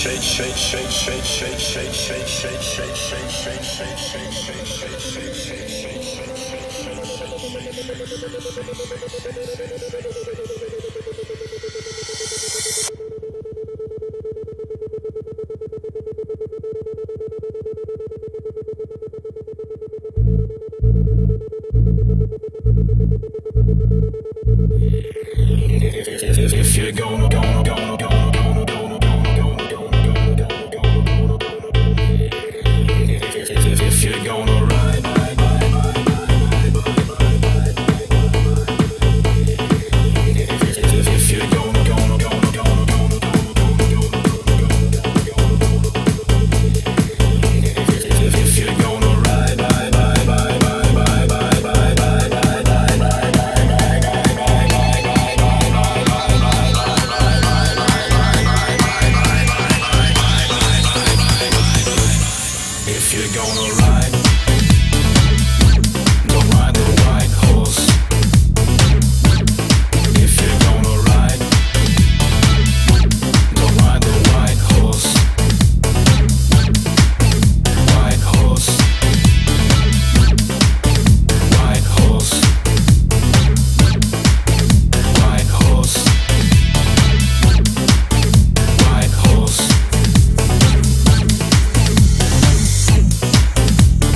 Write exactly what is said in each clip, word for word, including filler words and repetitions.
If you're gonna, gonna, gonna, gonna, gonna, gonna, gonna, gonna, gonna, gonna, if you're gonna ride, if you're gonna, gonna, gonna, gonna, gonna, if you're gonna ride, ride, ride, ride, ride, ride, ride, ride, ride, ride, ride, ride. If you're gonna ride, go ride the white horse. If you're gonna ride, go ride the white horse. White horse. White horse. White horse. White horse.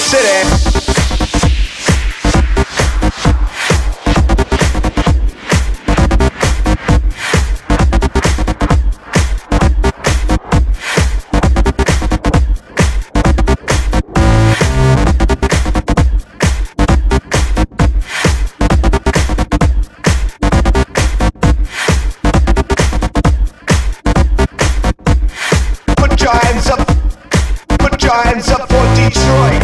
city. Hands up for Detroit.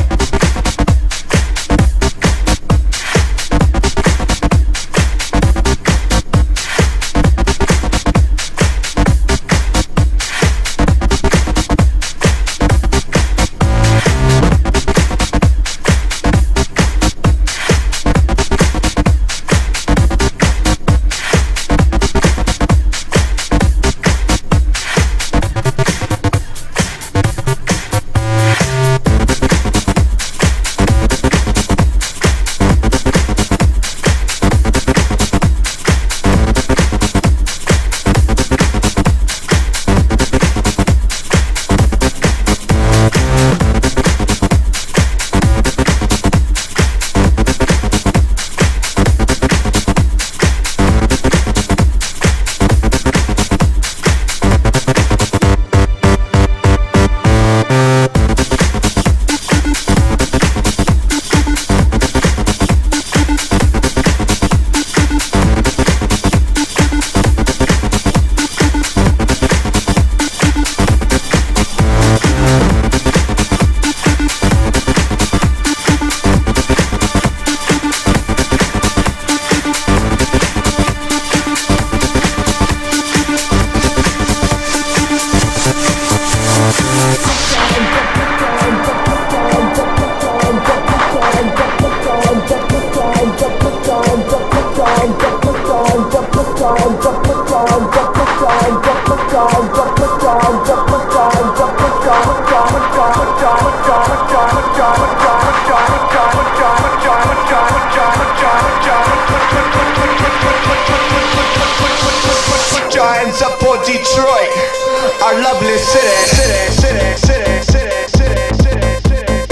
Giants up for Detroit, our lovely city, city, city, city, city, city, city, city,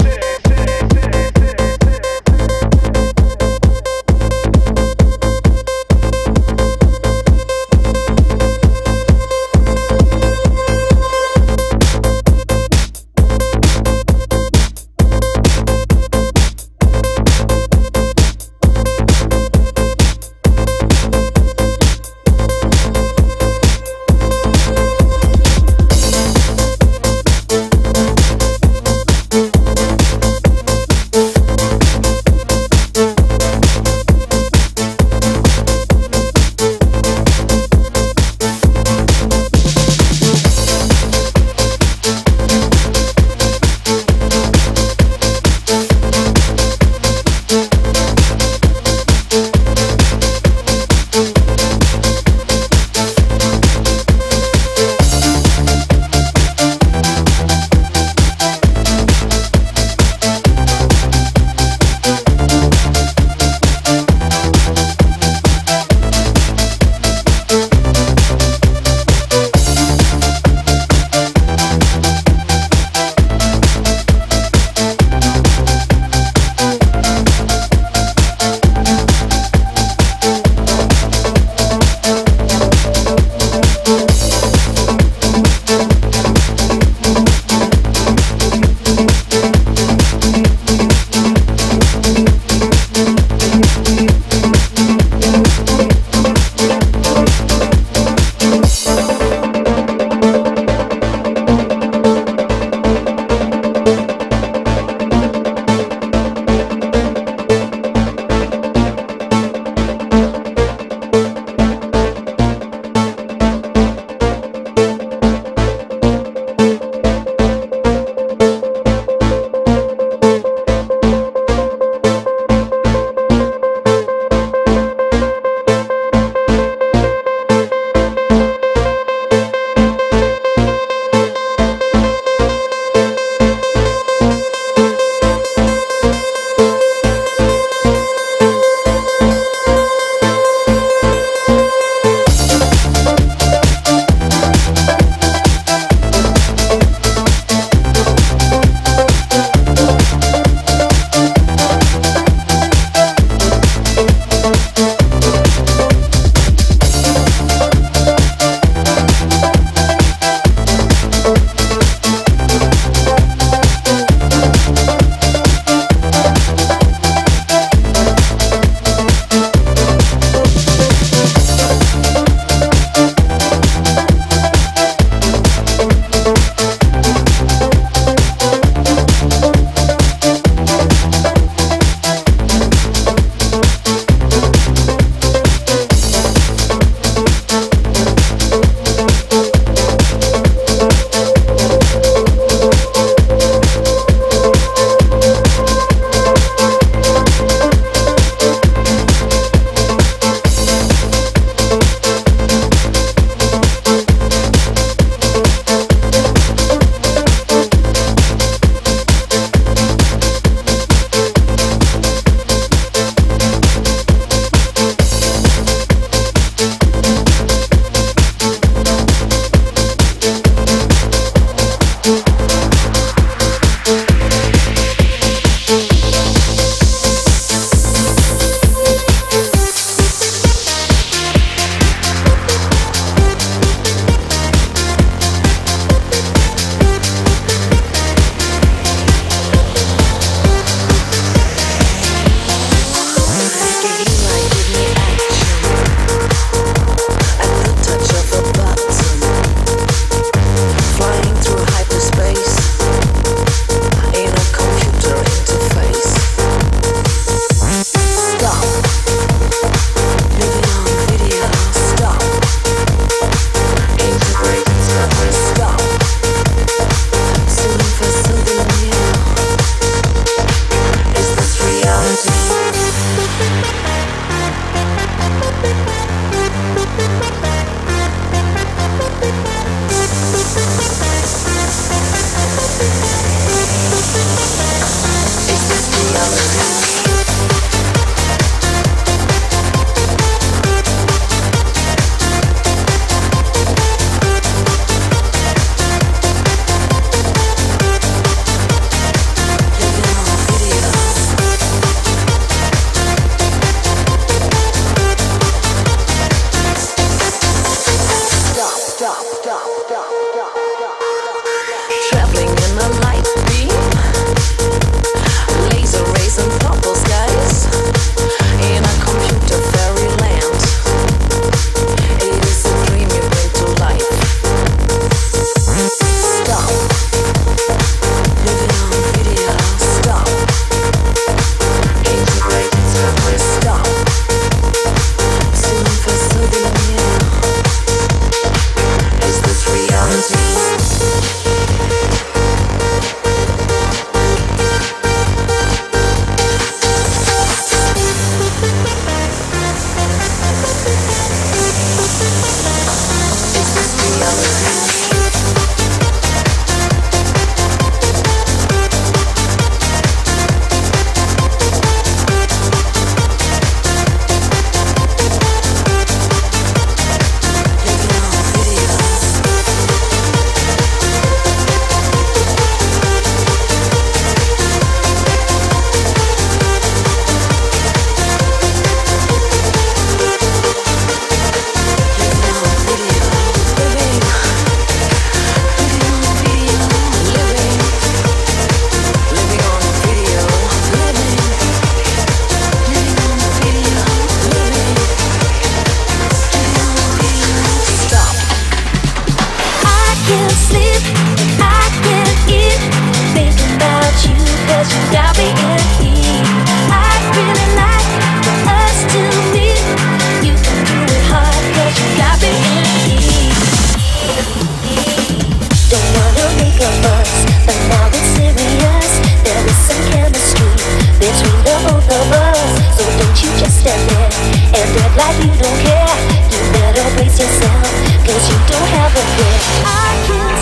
don't care, you better brace yourself, cause you don't have a care. I can't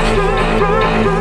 sleep.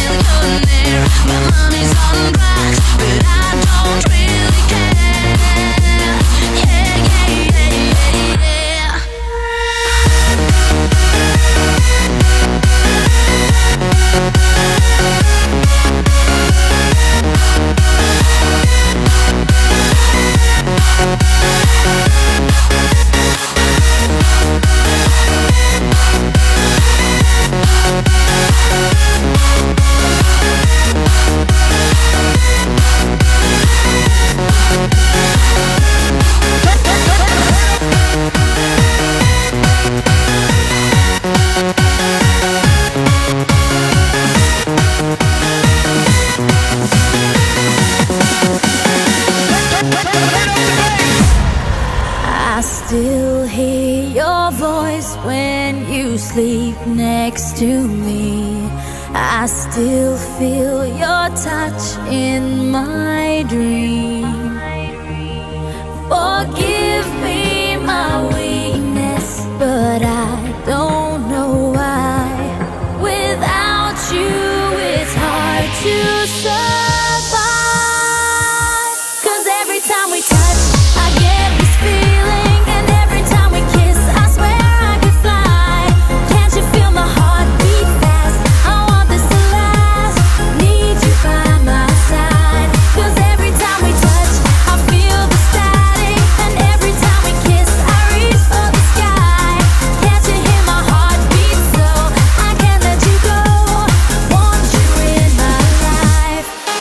My mommy's on drugs, but I don't really care. when you sleep next to me. I still feel your touch in my dream. Forgive me my weakness, but I don't know why. Without you, it's hard to survive. 'Cause every time we touch, I get this feeling, and every time we kiss, I swear I could fly. Can't you feel my heart beat fast? I want this to last. Need you by my side. 'Cause every time we touch, I feel the static, and every time we kiss, I reach for the sky. Can't you hear my heart beat so? I can't let you go. Want you in my life.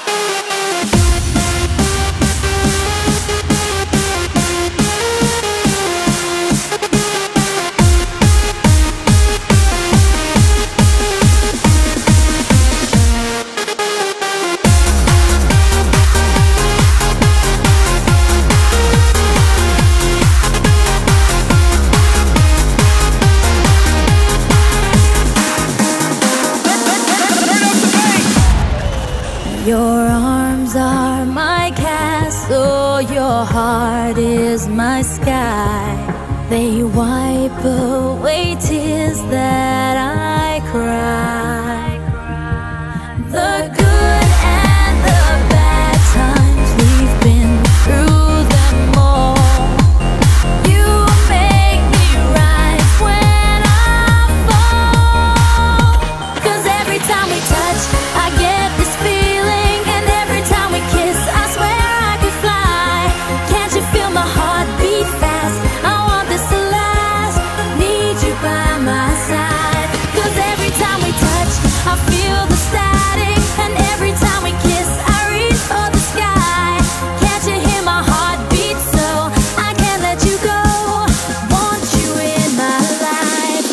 Your arms are my castle, your heart is my sky. They wipe away tears that I cry. The good and the bad times, we've been through them all. You make me rise when I fall. 'Cause every time we touch, I get this feeling, and every time we kiss, I swear I could fly. Can't you feel my heart beat fast? I want this to last. Need you by my side. 'Cause every time we touch, I feel the static, and every time we kiss, I reach for the sky. Can't you hear my heart beat so? I can't let you go. Want you in my life.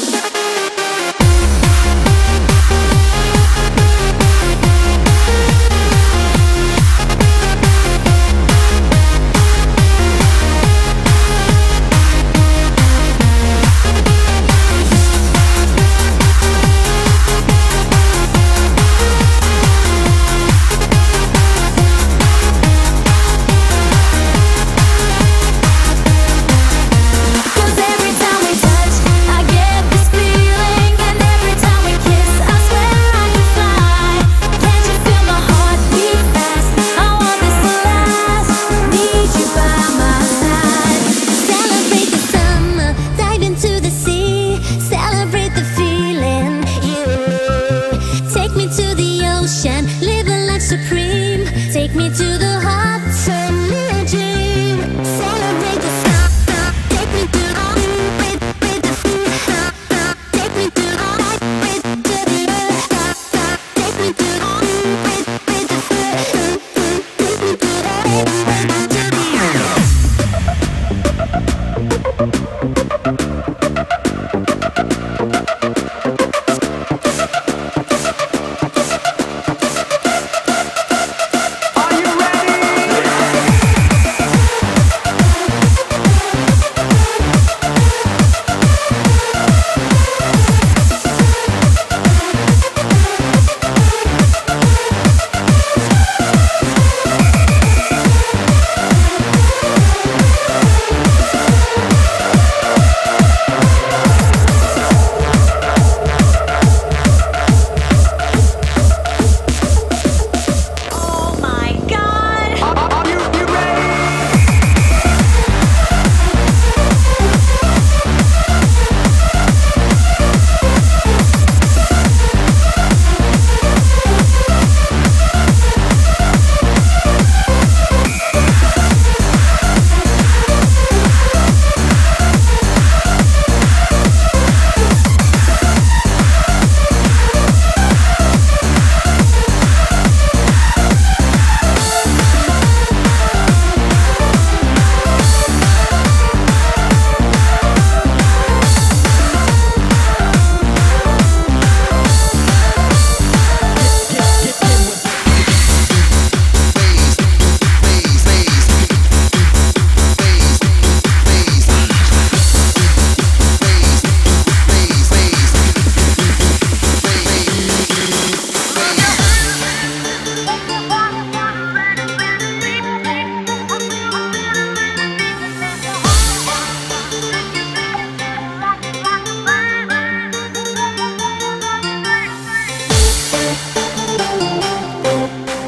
Cause every time we touch, I get this feeling, and every time we kiss, I swear I could fly. Can't you feel my heart beat fast? I want this to last. Need you by my side. Celebrate the summer, dive into the sea. Celebrate the feeling, yeah. Take me to the ocean, live a life supreme. Take me to the hot sun, live a dream. Celebrate the sky, take me to the with with the sea. Take me to the with to the earth. Take me to the with with the sea. Take me to the with to the earth. Are you ready?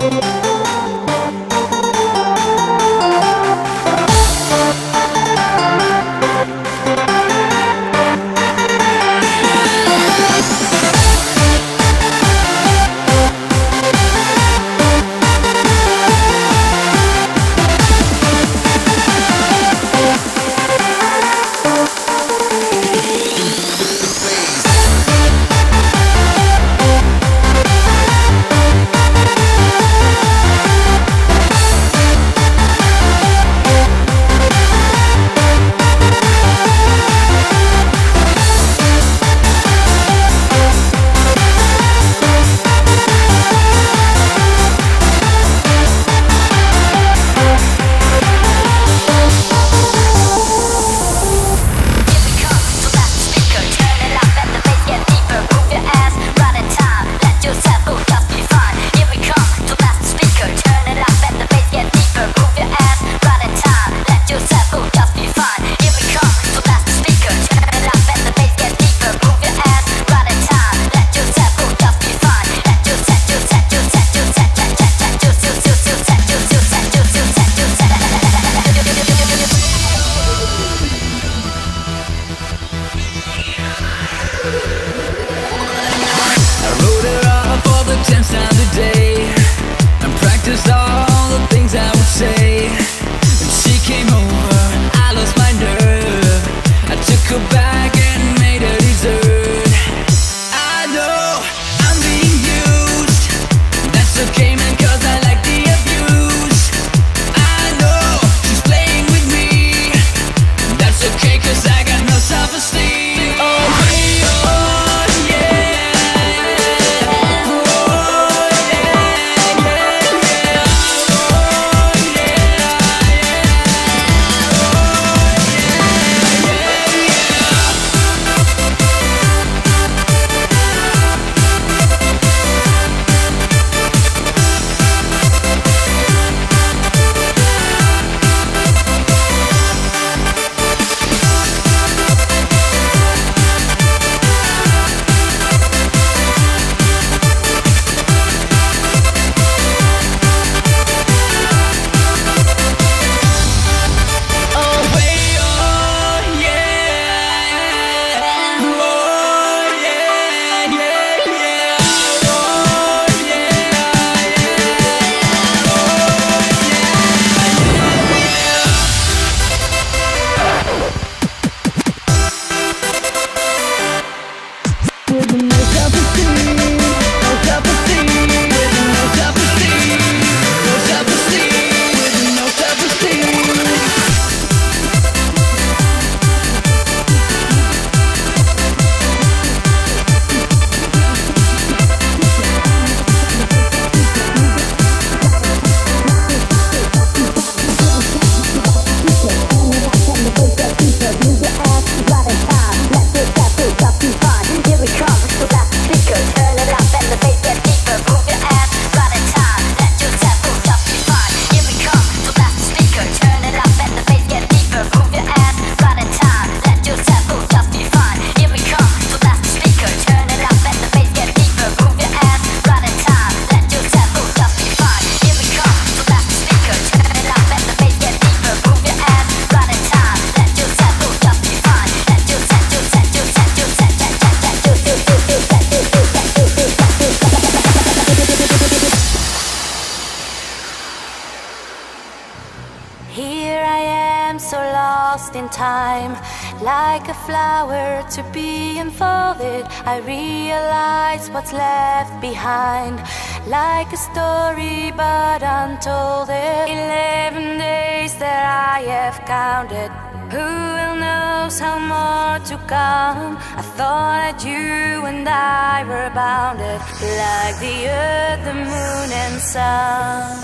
lost in time, like a flower to be unfolded. I realize what's left behind, like a story but untold. Eleven days that I have counted, who will knows how more to come. I thought that you and I were bounded, like the earth, the moon and sun.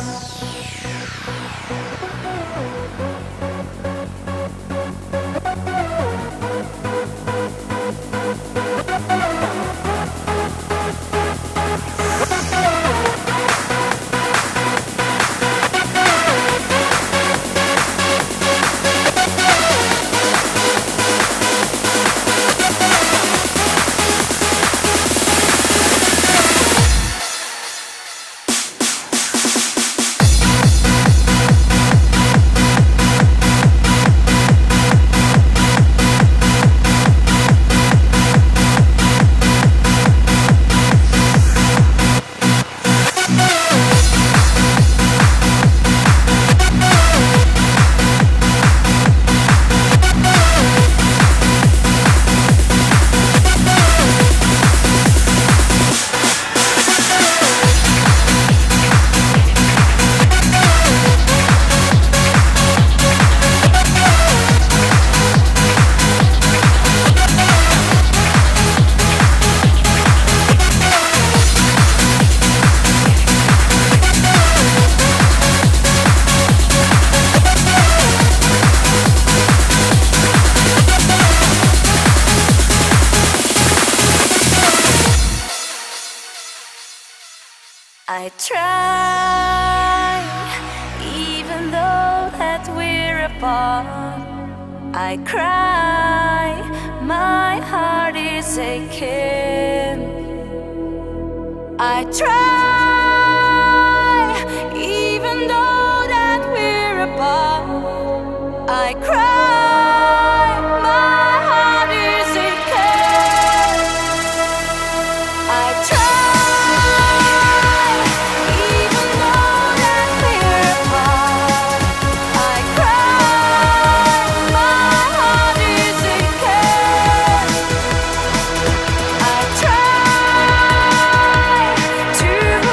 I try, even though that we're apart. I cry, my heart is aching. I try, even though that we're apart. I cry, my heart is aching. I try, even though that we're apart. I cry, my heart is aching. I try to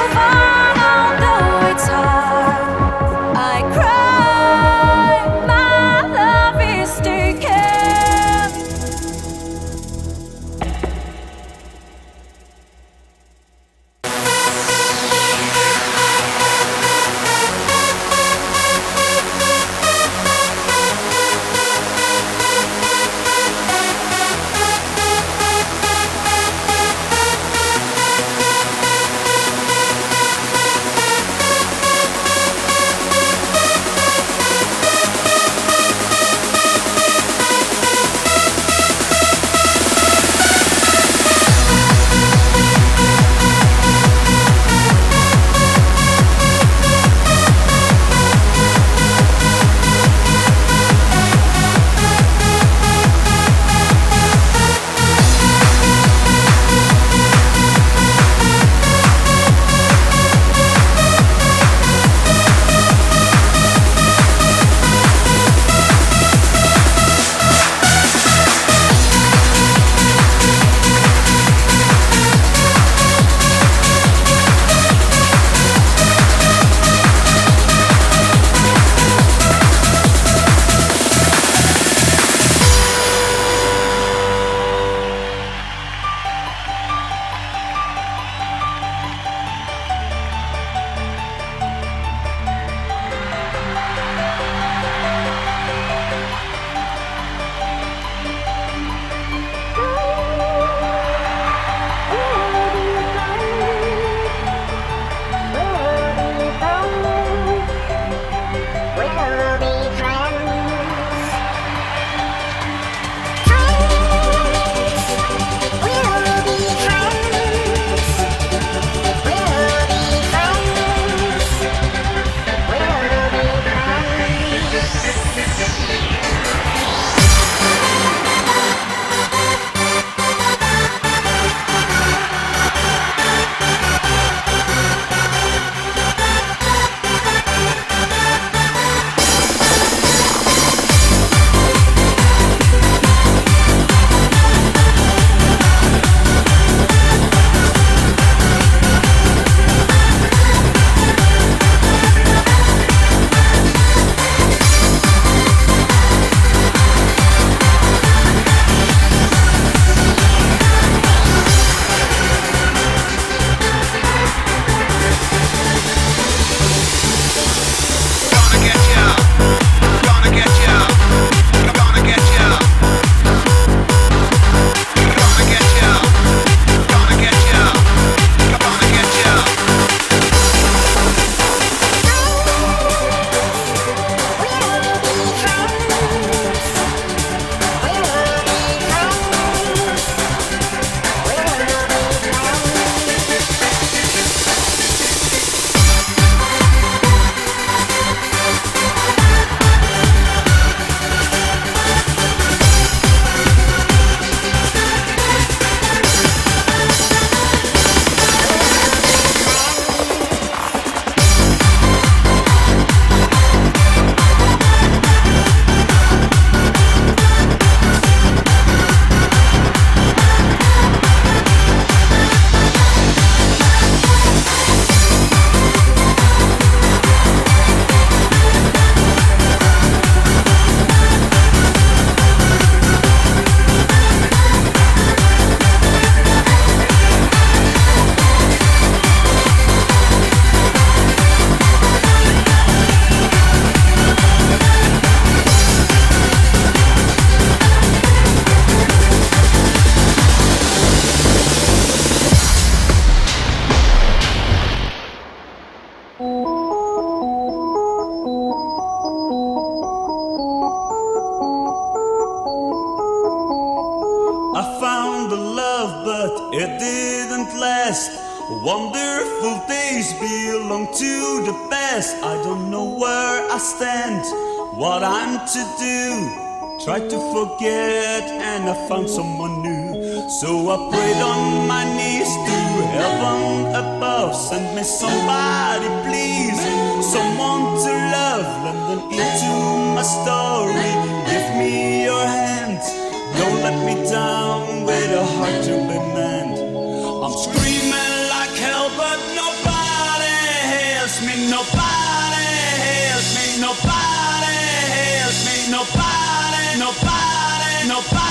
it didn't last. Wonderful days belong to the past. I don't know where I stand, what I'm to do. Tried to forget and I found someone new. So I prayed on my knees to heaven above. Send me somebody please, someone to love. Let them into my story. Give me your hand, don't let me down with a heart to be mend. I'm screaming like hell but nobody hears me. Nobody hears me. Nobody hears me. Nobody, nobody, nobody.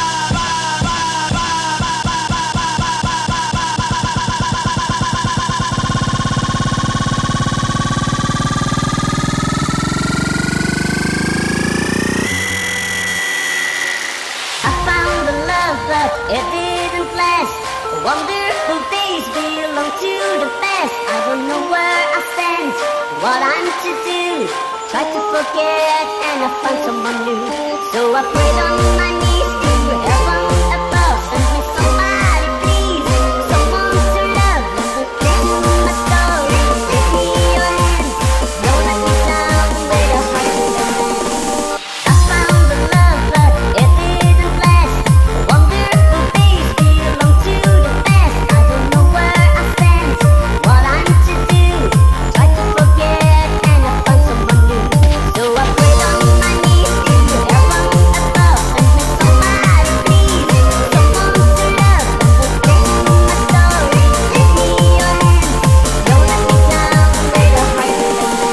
It didn't last. Wonderful days belong to the past. I don't know where I stand, what I'm to do. Try to forget and I find someone new. So I prayed on my knees to heaven above. Send me somebody please, someone to love. Listen to my story, give me your hand, don't let me down with a heart to mend. I found the love but it didn't last. Wonderful days belong to the past. I don't know where I stand, what I'm to do. Try to forget and I find someone new. So I prayed on my knees to heaven above. Send me somebody please, someone to love. Listen to my story, give me your hand, don't let me down with a heart to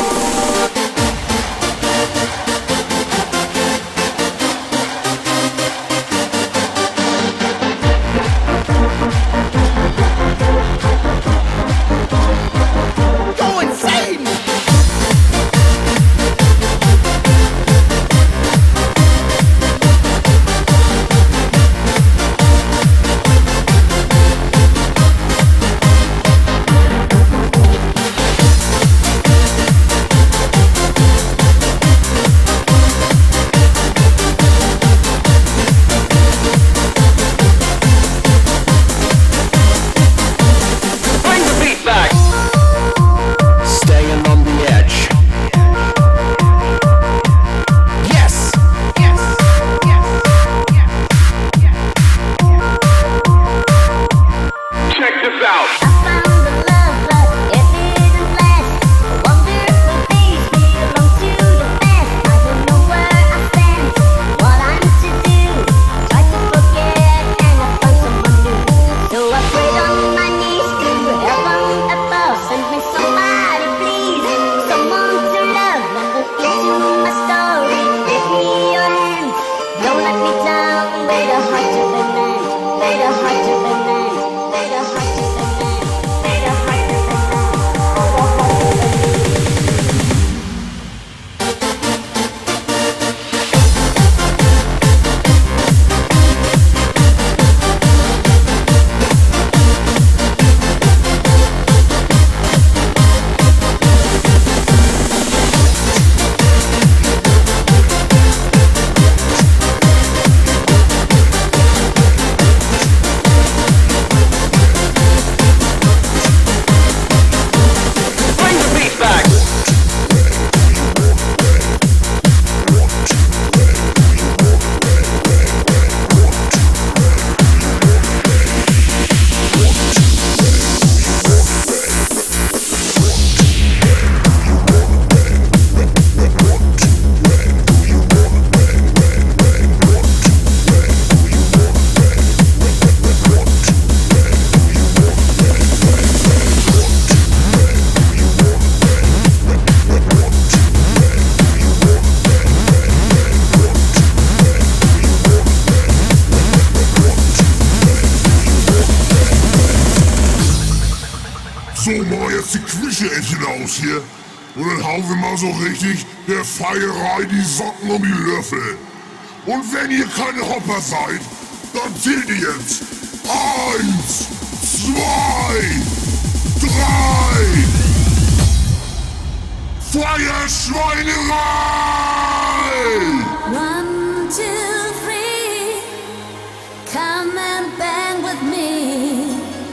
Go insane! Bring the beat back. Staying on the edge. Yes! Yes! Yes! Check this out. I found the love but it didn't last. Wonderful days belong to the past. I don't know where I stand, what I'm to do. Try to forget and I find someone new. So I prayed on my knees to heaven above. Send me somebody please, someone to love. Listen to my story, give me your hand, don't let me down with a heart to be mend. With a heart to be mend. With a heart to be mend. With a heart to be mend. With a heart to be mend. Bring the beat back. So, machen wir jetzt die Quiche-Entchen aus hier. Und dann hauen wir mal so richtig der Feierei die Socken um die Löffel. Und wenn ihr keine Hopper seid, dann zählt ihr jetzt. Eins, zwei, drei. Feuerschweinerei! One, two, three. Come and bang with me.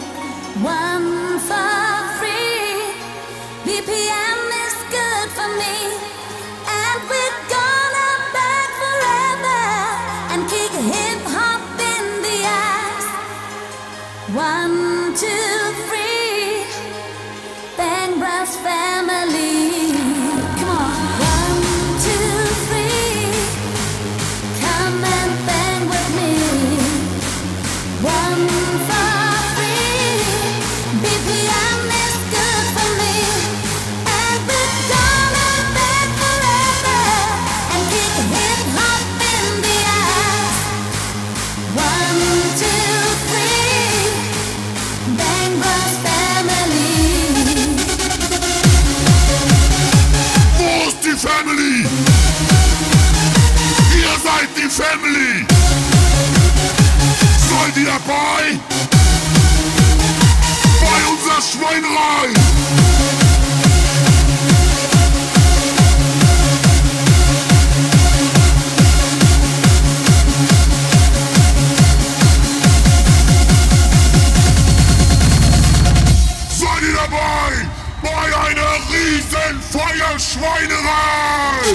Family. Seid ihr dabei? Bei unserer Schweinerei. Seid ihr dabei? Bei einer riesen Feuerschweinerei.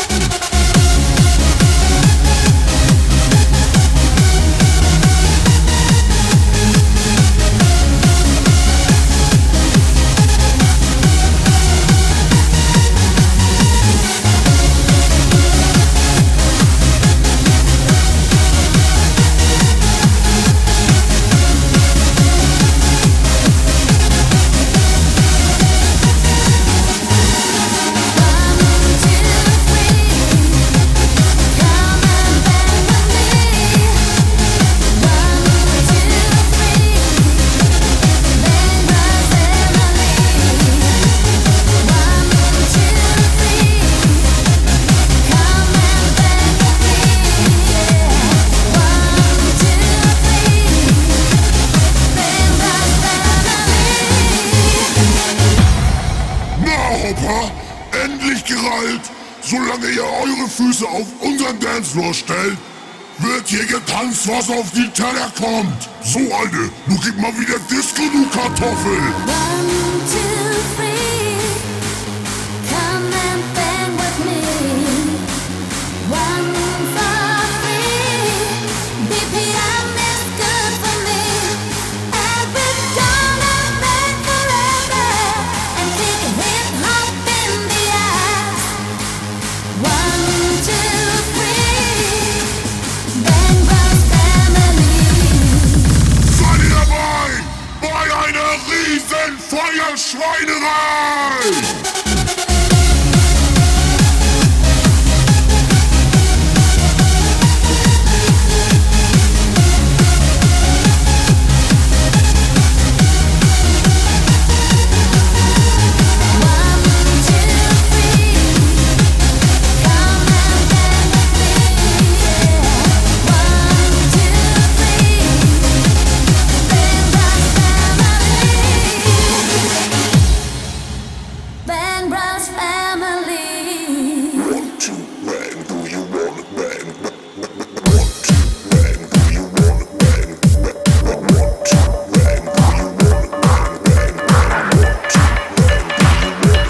Endlich gereilt! Solange ihr eure Füße auf unseren Dancefloor stellt, wird hier getanzt, was auf die Teller kommt. So, Alte, du gib mal wieder Disco, du Kartoffel! One, two, three. Come and bang with me. One, four, three. B P M is good for me. And we're gonna bang forever and kick hip hop in the ass. One, two, three. Bang Bros Family. Seid ihr dabei? Bei einer riesen Feuerschweinerei! Bang Bros Family. Want to bang, do you wanna bang? Want to bang, do you wanna bang? Want to bang, do you wanna bang? Bang, bang. Want to bang, do you wanna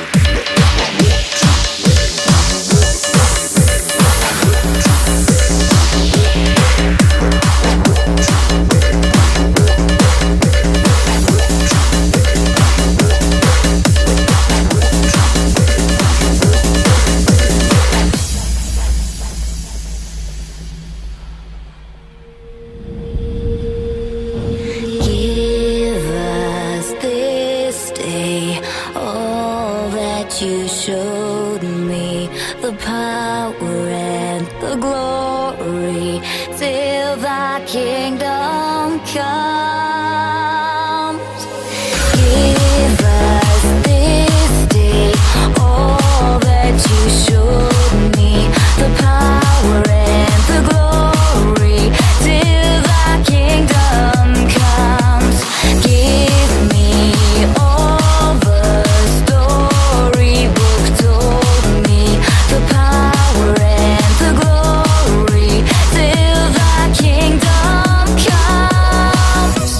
Give us this day all that you showed me, the power and the glory, till thy kingdom comes. Give us this day all that you showed me, the power and the glory, till thy kingdom comes. Give me all the storybook told me, the power and the glory, till thy kingdom comes.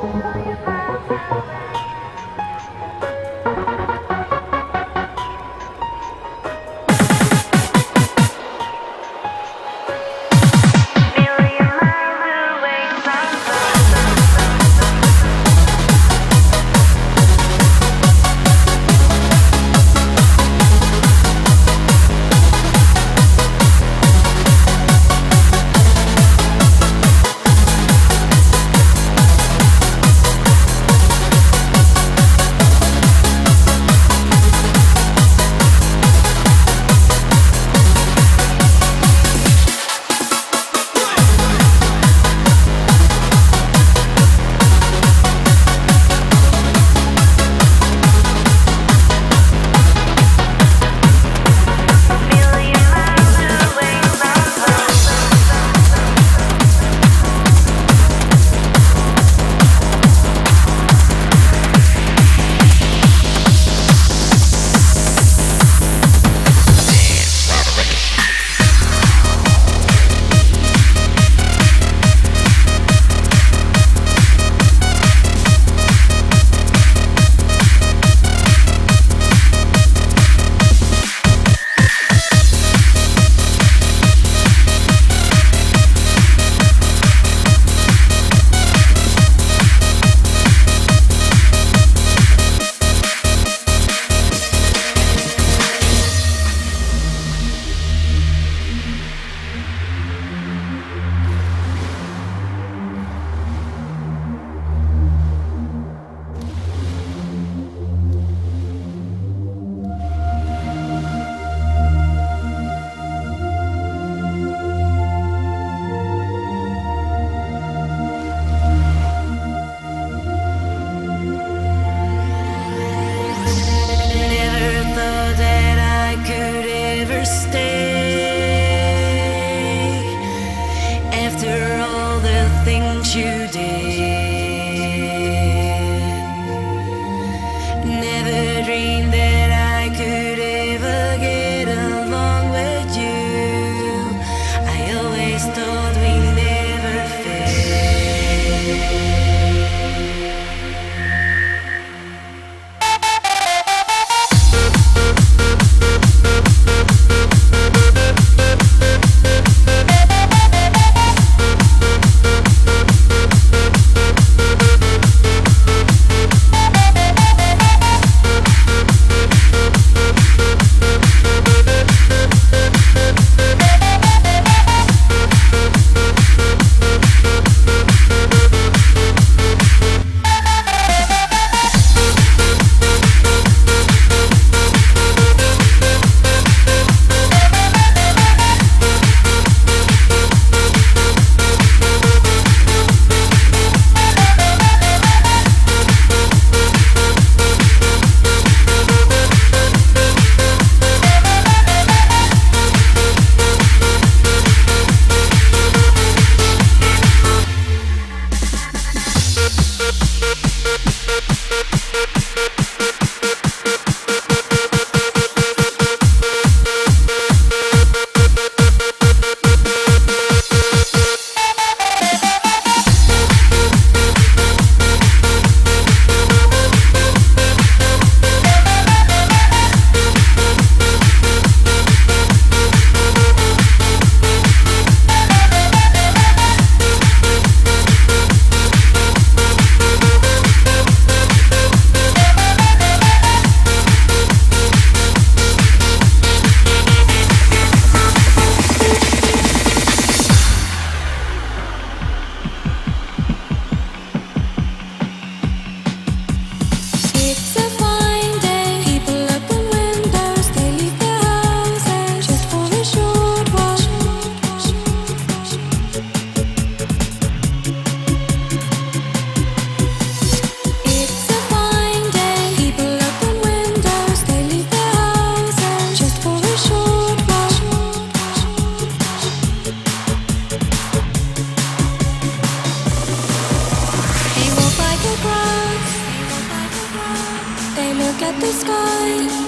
at the sky.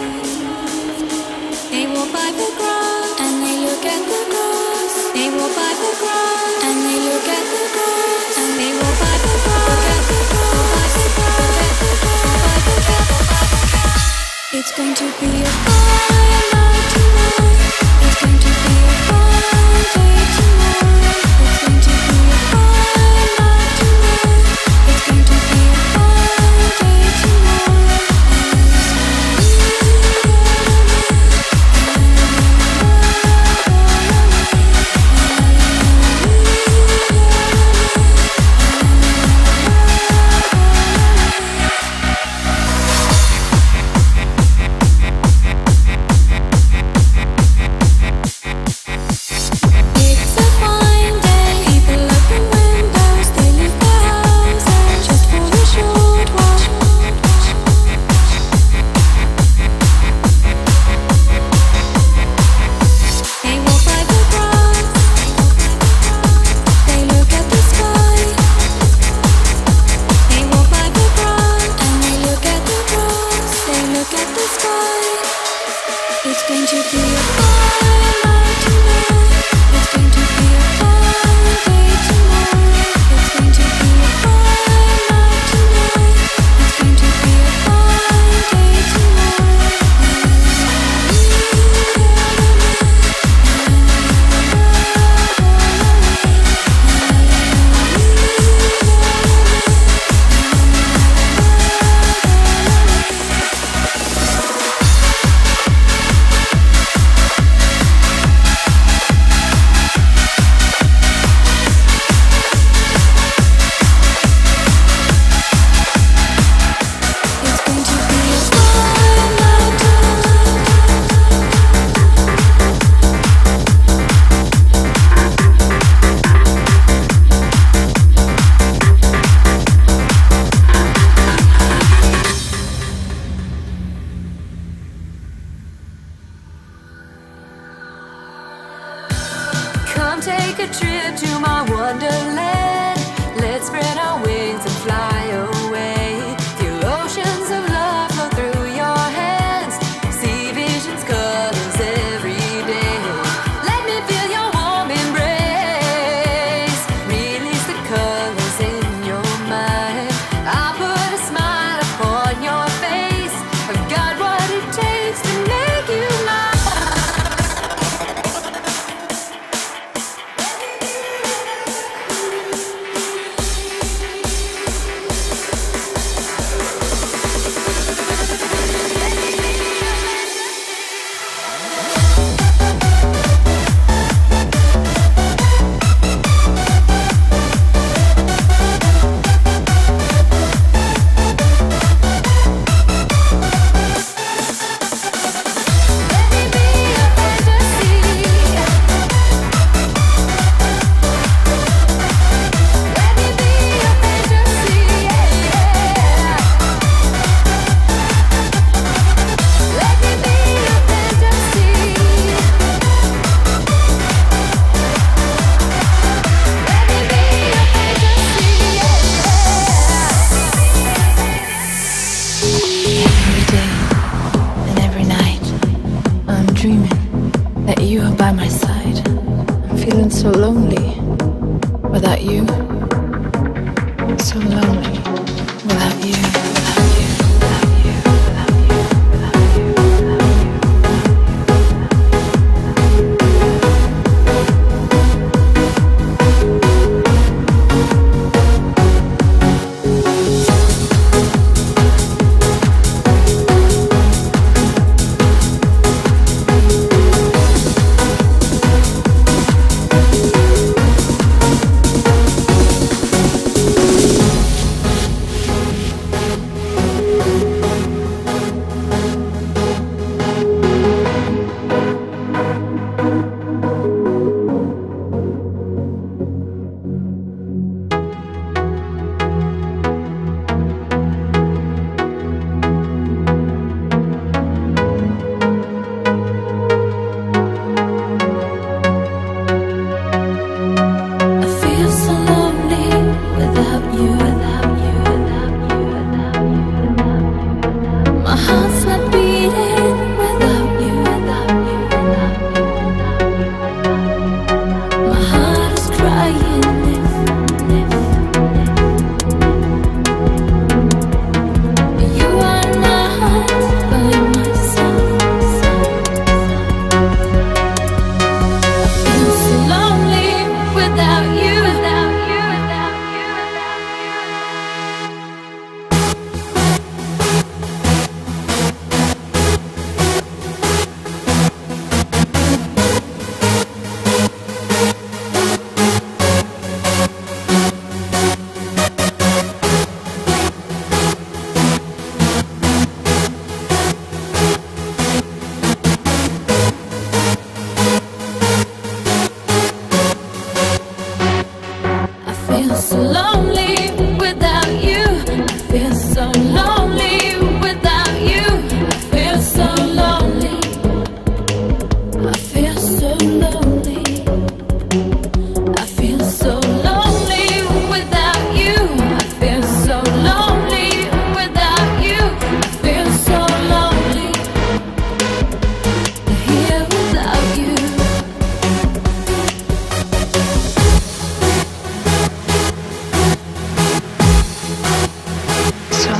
They walk by the ground and they look at the grass. They walk by the ground and they look at the grass. And they walk by the ground, look at the grass.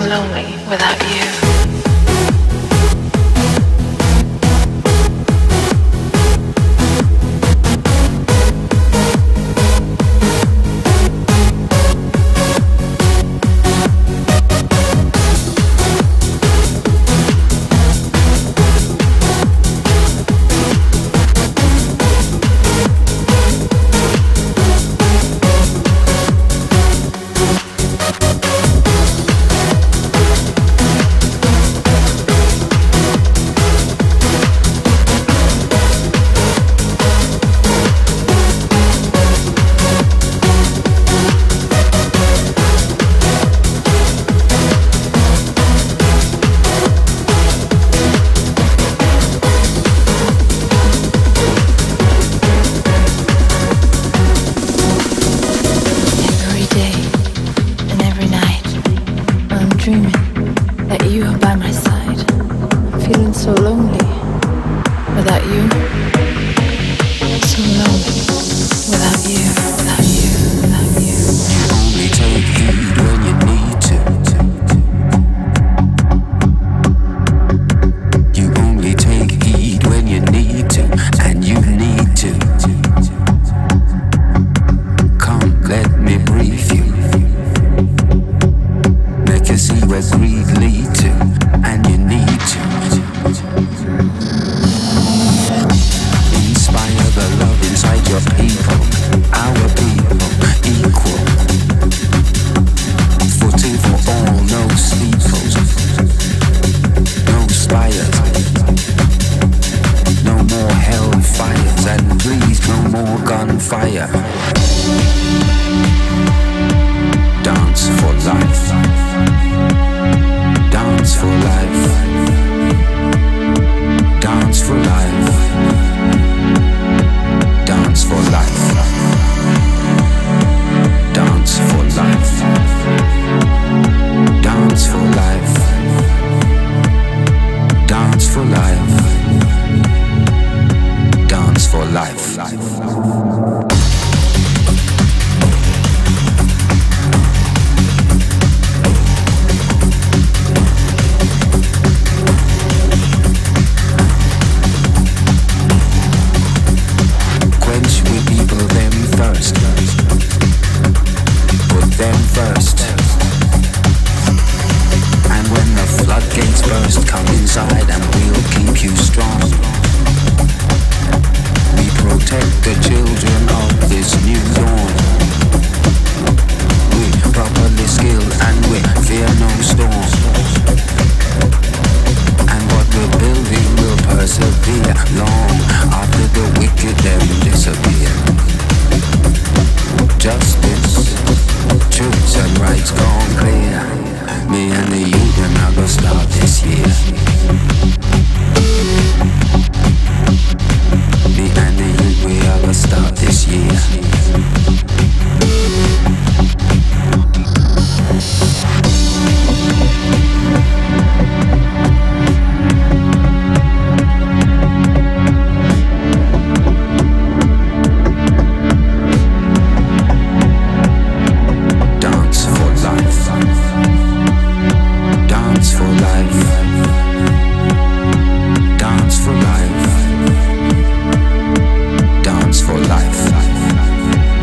lonely without you.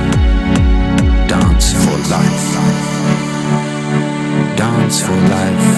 For life.